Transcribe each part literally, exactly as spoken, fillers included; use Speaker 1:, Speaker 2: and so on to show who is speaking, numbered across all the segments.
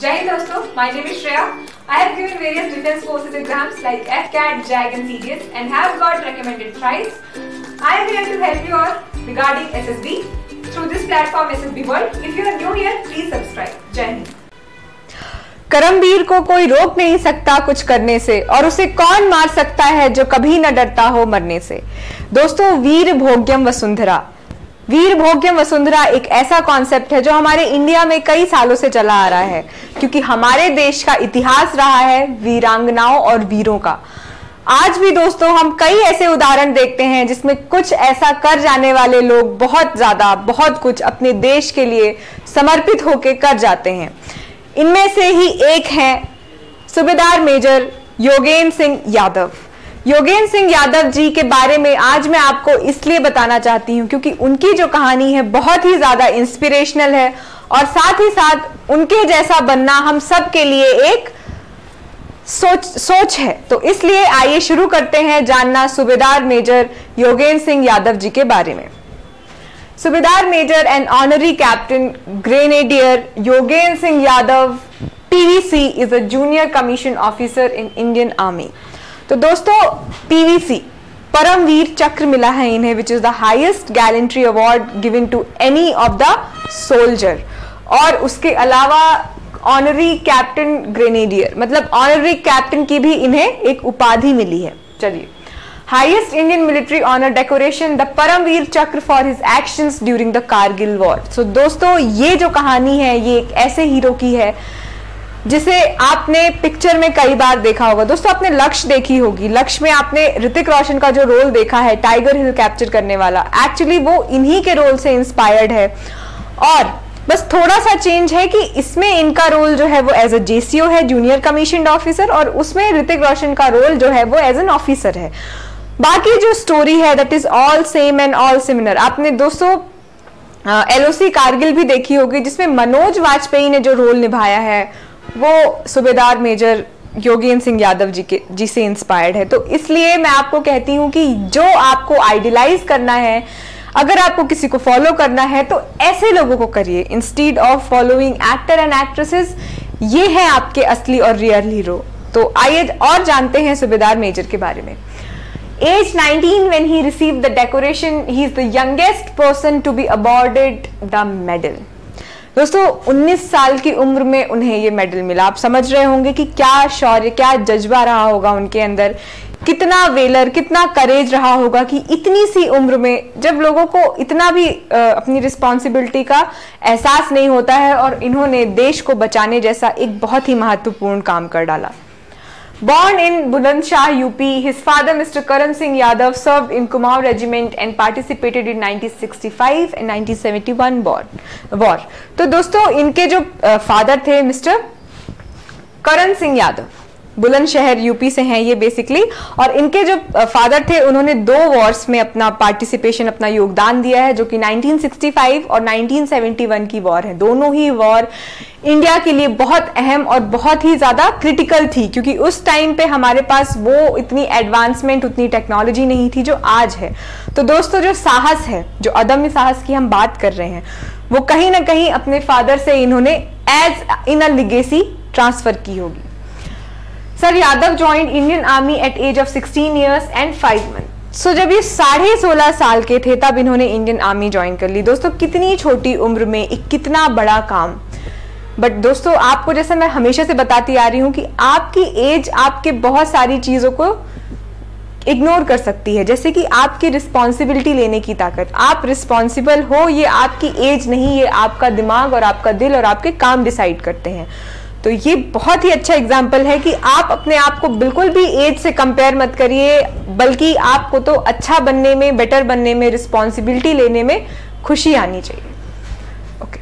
Speaker 1: Jai Hind दोस्तों, my name is Shreya. I have given various defense forces exams like F C A T, J A G and C D S and have got recommended thrice. I am here to help you all regarding S S B through this platform S S B World. If you are new here, please subscribe. Jai Hind.
Speaker 2: Karambir को कोई रोक नहीं सकता कुछ करने से और उसे कौन मार सकता है जो कभी न डरता हो मरने से। दोस्तों, वीर भोग्यम वसुंधरा वीर भोग्यम वसुंधरा एक ऐसा कॉन्सेप्ट है जो हमारे इंडिया में कई सालों से चला आ रहा है, क्योंकि हमारे देश का इतिहास रहा है वीरांगनाओं और वीरों का। आज भी दोस्तों हम कई ऐसे उदाहरण देखते हैं जिसमें कुछ ऐसा कर जाने वाले लोग बहुत ज्यादा बहुत कुछ अपने देश के लिए समर्पित होकर कर जाते हैं। इनमें से ही एक है सूबेदार मेजर योगेंद्र सिंह यादव। योगेंद्र सिंह यादव जी के बारे में आज मैं आपको इसलिए बताना चाहती हूं क्योंकि उनकी जो कहानी है बहुत ही ज्यादा इंस्पिरेशनल है और साथ ही साथ उनके जैसा बनना हम सब के लिए एक सोच सोच है। तो इसलिए आइए शुरू करते हैं जानना सूबेदार मेजर योगेंद्र सिंह यादव जी के बारे में। सूबेदार major and honorary captain grenadier Yogendra Singh Yadav PVC is a junior commission officer in Indian army. तो दोस्तों, पीवीसी परमवीर चक्र मिला है इन्हें, which is the highest gallantry award given to any of the soldier. और उसके अलावा ऑनरी कैप्टन ग्रेनेडियर मतलब ऑनरी कैप्टन की भी इन्हें एक उपाधि मिली है। चलिए, highest Indian military honour decoration the Param Vir Chakra for his actions during the Kargil war. So दोस्तों, ये जो कहानी है ये एक ऐसे हीरो की है जिसे आपने पिक्चर में कई बार देखा होगा। दोस्तों, आपने लक्ष्य देखी होगी। लक्ष्य में आपने ऋतिक रोशन का जो रोल देखा है टाइगर हिल कैप्चर करने वाला, एक्चुअली वो इन्हीं के रोल से इंस्पायर्ड है। और बस थोड़ा सा चेंज है कि इसमें इनका रोल जो है वो एज अ जेसीओ है, जूनियर कमीशन्ड ऑफिसर, और उसमें ऋतिक रोशन का रोल जो है वो एज एन ऑफिसर है। बाकी जो स्टोरी है that is all same and all similar. आपने दोस्तों एलओसी कारगिल भी देखी होगी जिसमें मनोज वाजपेयी ने जो रोल निभाया है वो सूबेदार मेजर योगेंद्र सिंह यादव जी के जी से इंस्पायर्ड है। तो इसलिए मैं आपको कहती हूं कि जो आपको आइडियलाइज करना है, अगर आपको किसी को फॉलो करना है तो ऐसे लोगों को करिए instead of following actor and actresses. ये है आपके असली और रियल हीरो। तो आइए और जानते हैं सूबेदार मेजर के बारे में। Age nineteen when he received the decoration, he is the youngest person to be awarded the medal. दोस्तों, उन्नीस साल की उम्र में उन्हें ये मेडल मिला। आप समझ रहे होंगे कि क्या शौर्य, क्या जज्बा रहा होगा उनके अंदर, कितना वेलर, कितना करेज रहा होगा कि इतनी सी उम्र में, जब लोगों को इतना भी आ, अपनी रिस्पॉन्सिबिलिटी का एहसास नहीं होता है, और इन्होंने देश को बचाने जैसा एक बहुत ही महत्वपूर्ण काम कर डाला। Born in Bulandshahr, U P, his father Mister Karan Singh Yadav served in Kumaon Regiment and participated in nineteen sixty-five and nineteen seventy-one war. तो दोस्तों, इनके जो फादर थे मिस्टर करण सिंह यादव, बुलंदशहर यूपी से हैं ये बेसिकली, और इनके जो फादर थे उन्होंने दो वॉर्स में अपना पार्टिसिपेशन, अपना योगदान दिया है, जो कि नाइनटीन सिक्सटी फाइव और नाइनटीन सेवेंटी वन की वॉर है। दोनों ही वॉर इंडिया के लिए बहुत अहम और बहुत ही ज्यादा क्रिटिकल थी, क्योंकि उस टाइम पे हमारे पास वो इतनी एडवांसमेंट, उतनी टेक्नोलॉजी नहीं थी जो आज है। तो दोस्तों, जो साहस है, जो अदम्य साहस की हम बात कर रहे हैं, वो कहीं ना कहीं अपने फादर से इन्होंने as in a legacy transfer की होगी। Sir Yadav joined Indian army at age of sixteen years and five month. So जब ये साढ़े सोलह साल के थे तब इन्होंने इंडियन आर्मी ज्वाइन कर ली। दोस्तों, कितनी छोटी उम्र में एक कितना बड़ा काम। बट दोस्तों, आपको जैसा मैं हमेशा से बताती आ रही हूं कि आपकी एज आपके बहुत सारी चीजों को इग्नोर कर सकती है, जैसे कि आपकी रिस्पॉन्सिबिलिटी लेने की ताकत। आप रिस्पॉन्सिबल हो, ये आपकी एज नहीं, ये आपका दिमाग और आपका दिल और आपके काम डिसाइड करते हैं। तो ये बहुत ही अच्छा एग्जाम्पल है कि आप अपने आप को बिल्कुल भी एज से कंपेयर मत करिए, बल्कि आपको तो अच्छा बनने में, बेटर बनने में, रिस्पॉन्सिबिलिटी लेने में खुशी आनी चाहिए। ओके,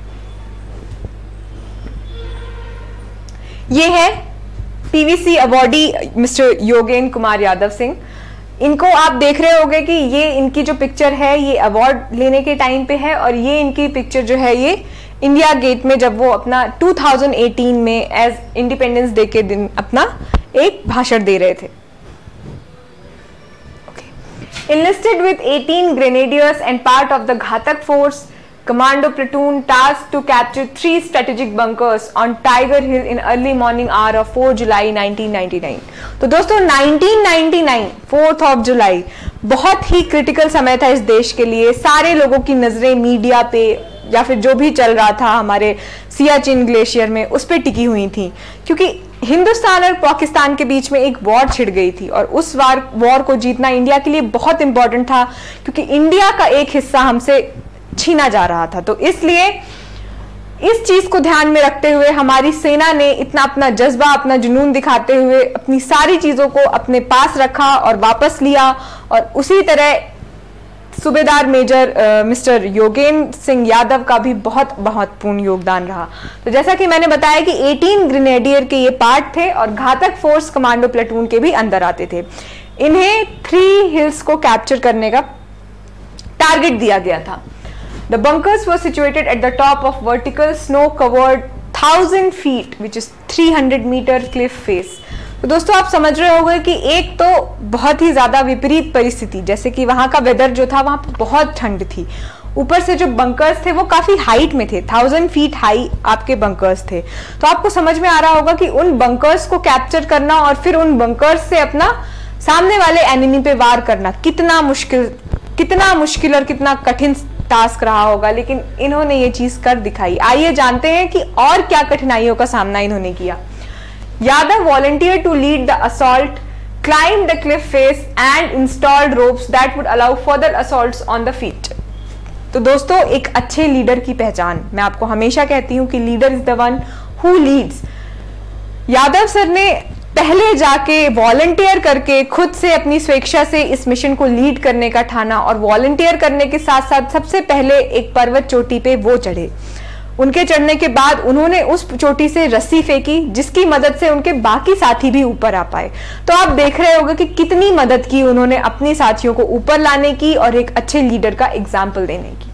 Speaker 2: ये है PVC awardee mister Yogendra Kumar Yadav Singh. इनको आप देख रहे होंगे कि ये इनकी जो पिक्चर है ये अवार्ड लेने के टाइम पे है, और ये इनकी पिक्चर जो है ये इंडिया गेट में जब वो अपना टू थाउजेंड एटीन में एज इंडिपेंडेंस डे के दिन अपना एक भाषण दे रहे थे। Enlisted with eighteen grenadiers and part of the Ghatak force, commando platoon tasked to capture three strategic bunkers on Tiger Hill in early morning hour of fourth July nineteen ninety-nine। तो दोस्तों nineteen ninety nine fourth of July बहुत ही critical समय था इस देश के लिए। सारे लोगों की नजरें मीडिया पे या फिर जो भी चल रहा था हमारे सियाचिन ग्लेशियर में उस पर टिकी हुई थी, क्योंकि हिंदुस्तान और पाकिस्तान के बीच में एक वॉर छिड़ गई थी और उस वार वॉर को जीतना इंडिया के लिए बहुत इंपॉर्टेंट था, क्योंकि इंडिया का एक हिस्सा हमसे छीना जा रहा था। तो इसलिए इस चीज को ध्यान में रखते हुए हमारी सेना ने इतना अपना जज्बा, अपना जुनून दिखाते हुए अपनी सारी चीजों को अपने पास रखा और वापस लिया। और उसी तरह सूबेदार मेजर मिस्टर योगेंद्र सिंह यादव का भी बहुत महत्वपूर्ण योगदान रहा। तो जैसा कि मैंने बताया कि अठारह ग्रेनेडियर के ये पार्ट थे और घातक फोर्स कमांडो प्लेटून के भी अंदर आते थे। इन्हें थ्री हिल्स को कैप्चर करने का टारगेट दिया गया था। The bunkers were situated at the top of vertical snow-covered thousand feet, which is three hundred meter cliff face. तो दोस्तों आप समझ रहे होंगे कि एक तो बहुत ही ज्यादा विपरीत परिस्थिति, जैसे कि वहां का वेदर जो था वहां पर बहुत ठंड थी, ऊपर से जो बंकर्स थे वो काफी हाइट में थे, थाउजेंड फीट हाई आपके बंकर्स थे। तो आपको समझ में आ रहा होगा कि उन बंकर्स को कैप्चर करना और फिर उन बंकर्स से अपना सामने वाले एनिमी पे वार करना कितना मुश्किल कितना मुश्किल और कितना कठिन टास्क रहा होगा, लेकिन इन्होंने ये चीज कर दिखाई। आइए जानते हैं कि और क्या कठिनाइयों का सामना इन्होंने किया। Yadav volunteer to lead the assault, climb the cliff face and installed ropes that would allow further assaults on the feet. तो दोस्तों एक अच्छे लीडर की पहचान, मैं आपको हमेशा कहती हूं कि leader is the one who leads. Yadav sir ने पहले जाके वॉलंटियर करके खुद से अपनी स्वेच्छा से इस मिशन को लीड करने का ठाना और वॉलंटियर करने के साथ साथ सबसे पहले एक पर्वत चोटी पे वो चढ़े। उनके चढ़ने के बाद उन्होंने उस चोटी से रस्सी फेंकी जिसकी मदद से उनके बाकी साथी भी ऊपर आ पाए। तो आप देख रहे होंगे कि कितनी मदद की उन्होंने अपने साथियों को ऊपर लाने की और एक अच्छे लीडर का एग्जाम्पल देने की।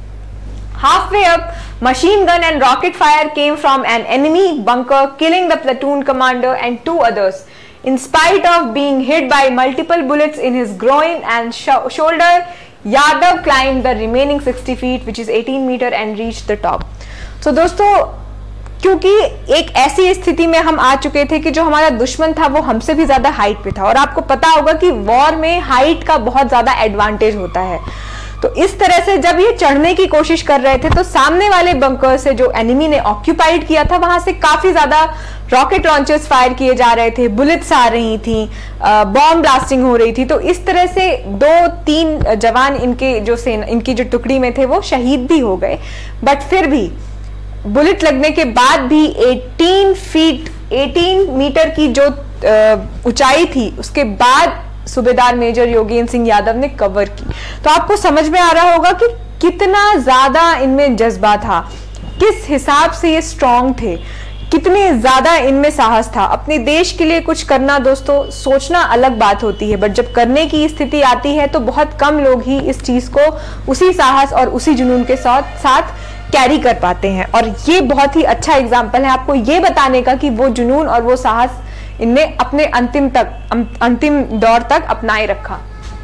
Speaker 2: Halfway up, machine gun and rocket fire came from an enemy bunker, killing the platoon commander and two others. In spite of being hit by multiple bullets in his groin and sh shoulder, Yadav climbed the remaining sixty feet, which is eighteen meter, and reached the top. So दोस्तों, क्योंकि एक ऐसी स्थिति में हम आ चुके थे कि जो हमारा दुश्मन था वो हमसे भी ज्यादा हाइट पे था, और आपको पता होगा कि वॉर में हाइट का बहुत ज्यादा एडवांटेज होता है। तो इस तरह से जब ये चढ़ने की कोशिश कर रहे थे तो सामने वाले बंकर से जो एनिमी ने ऑक्यूपाइड किया था वहां से काफी ज्यादा रॉकेट लॉन्चर्स फायर किए जा रहे थे, बुलेट्स आ रही थी, बॉम्ब ब्लास्टिंग हो रही थी। तो इस तरह से दो तीन जवान इनके जो सेना इनकी जो टुकड़ी में थे वो शहीद भी हो गए। बट फिर भी बुलेट लगने के बाद भी अठारह फीट अठारह मीटर की जो ऊंचाई थी उसके बाद सूबेदार मेजर योगेंद्र सिंह यादव ने कवर की। तो आपको समझ में आ रहा होगा कि कितना ज्यादा इनमें जज्बा था, किस हिसाब से ये स्ट्रांग थे, कितने ज्यादा इनमें साहस था। अपने देश के लिए कुछ करना दोस्तों सोचना अलग बात होती है, बट जब करने की स्थिति आती है तो बहुत कम लोग ही इस चीज को उसी साहस और उसी जुनून के साथ साथ कैरी कर पाते हैं। और ये बहुत ही अच्छा एग्जाम्पल है आपको ये बताने का कि वो जुनून और वो साहस इनने अपने अंतिम तक अंतिम दौर तक अपनाए रखा।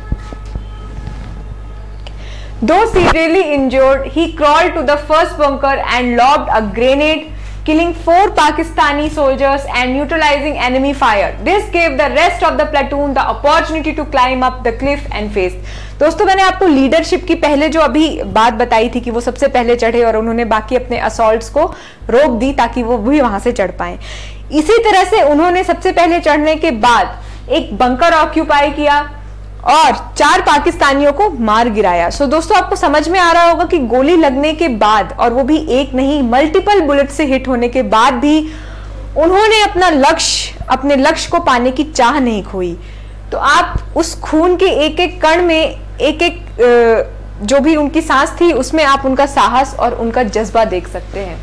Speaker 2: Though severely injured, he crawled to the first bunker and lobbed a grenade, killing four Pakistani soldiers and neutralizing enemy fire. This gave the rest of the platoon the opportunity to climb up the cliff and face. दोस्तों मैंने आपको leadership की पहले जो अभी बात बताई थी कि वो सबसे पहले चढ़े और उन्होंने बाकी अपने असॉल्ट्स को रोक दी ताकि वो भी वहां से चढ़ पाए। इसी तरह से उन्होंने सबसे पहले चढ़ने के बाद एक बंकर ऑक्यूपाई किया और चार पाकिस्तानियों को मार गिराया। सो दोस्तों आपको समझ में आ रहा होगा कि गोली लगने के बाद, और वो भी एक नहीं मल्टीपल बुलेट से हिट होने के बाद भी उन्होंने अपना लक्ष्य अपने लक्ष्य को पाने की चाह नहीं खोई। तो आप उस खून के एक एक कण में एक एक जो भी उनकी सांस थी उसमें आप उनका साहस और उनका जज्बा देख सकते हैं।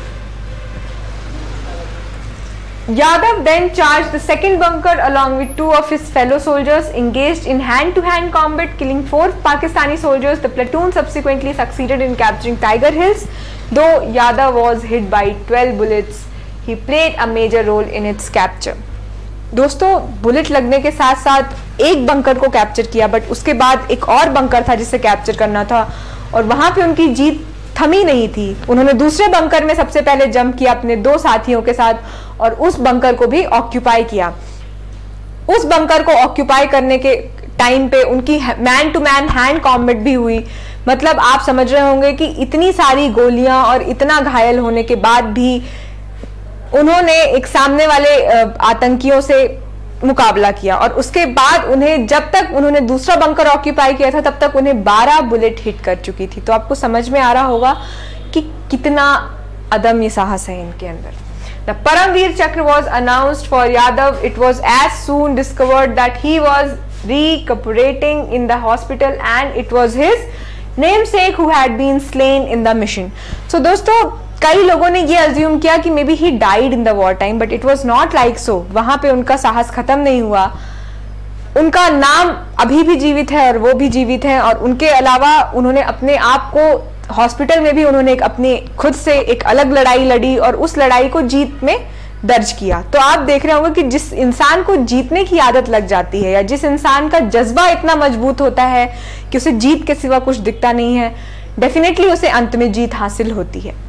Speaker 2: Yadav then charged the second bunker along with two of his fellow soldiers, engaged in hand-to-hand combat, killing four Pakistani soldiers. The platoon subsequently succeeded in capturing Tiger Hills. Though Yadav was hit by twelve bullets, he played a major role in its capture. दोस्तों bullet लगने के साथ साथ एक bunker को capture किया, but उसके बाद एक और बंकर था जिसे कैप्चर करना था और वहां पे उनकी जीत थमी नहीं थी। उन्होंने दूसरे बंकर में सबसे पहले जंप किया अपने दो साथियों के साथ और उस बंकर को भी ऑक्यूपाई किया। उस बंकर को ऑक्यूपाई करने के टाइम पे उनकी man to man hand combat भी हुई। मतलब आप समझ रहे होंगे कि इतनी सारी गोलियां और इतना घायल होने के बाद भी उन्होंने एक सामने वाले आतंकियों से मुकाबला किया और उसके बाद उन्हें, जब तक उन्होंने दूसरा बंकर ऑक्यूपाई किया था, तब तक उन्हें बारह बुलेट हिट कर चुकी थी। तो आपको समझ में आ रहा होगा कि कितना अदम्य साहस है इनके अंदर। The Paramveer Chakra was announced for Yadav. It was as soon discovered that he was recuperating in the hospital and it was his namesake who had been slain in the mission. So दोस्तों, कई लोगों ने ये assume किया कि maybe he died in the war time, but it was not like so. वहां पे उनका साहस खत्म नहीं हुआ, उनका नाम अभी भी जीवित है और वो भी जीवित है। और उनके अलावा उन्होंने अपने आप को हॉस्पिटल में भी उन्होंने एक अपने खुद से एक अलग लड़ाई लड़ी और उस लड़ाई को जीत में दर्ज किया। तो आप देख रहे होंगे कि जिस इंसान को जीतने की आदत लग जाती है या जिस इंसान का जज्बा इतना मजबूत होता है कि उसे जीत के सिवा कुछ दिखता नहीं है, डेफिनेटली उसे अंत में जीत हासिल होती है।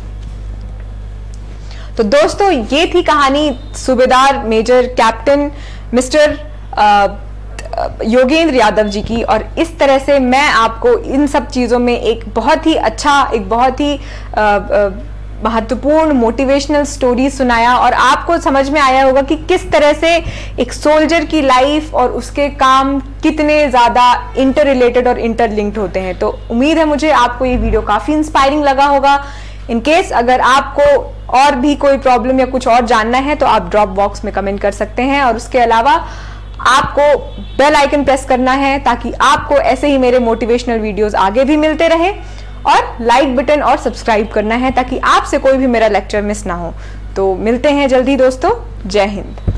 Speaker 2: तो दोस्तों, ये थी कहानी सूबेदार major captain mister Yogendra Yadav ji की। और इस तरह से मैं आपको इन सब चीज़ों में एक बहुत ही अच्छा, एक बहुत ही महत्वपूर्ण मोटिवेशनल स्टोरी सुनाया और आपको समझ में आया होगा कि किस तरह से एक सोल्जर की लाइफ और उसके काम कितने ज़्यादा इंटर रिलेटेड और इंटरलिंक्ड होते हैं। तो उम्मीद है मुझे आपको ये वीडियो काफ़ी इंस्पायरिंग लगा होगा। इन केस अगर आपको और भी कोई प्रॉब्लम या कुछ और जानना है तो आप ड्रॉप बॉक्स में कमेंट कर सकते हैं। और उसके अलावा आपको बेल आइकन प्रेस करना है ताकि आपको ऐसे ही मेरे मोटिवेशनल वीडियोस आगे भी मिलते रहे, और लाइक बटन और सब्सक्राइब करना है ताकि आपसे कोई भी मेरा लेक्चर मिस ना हो। तो मिलते हैं जल्दी दोस्तों। जय हिंद।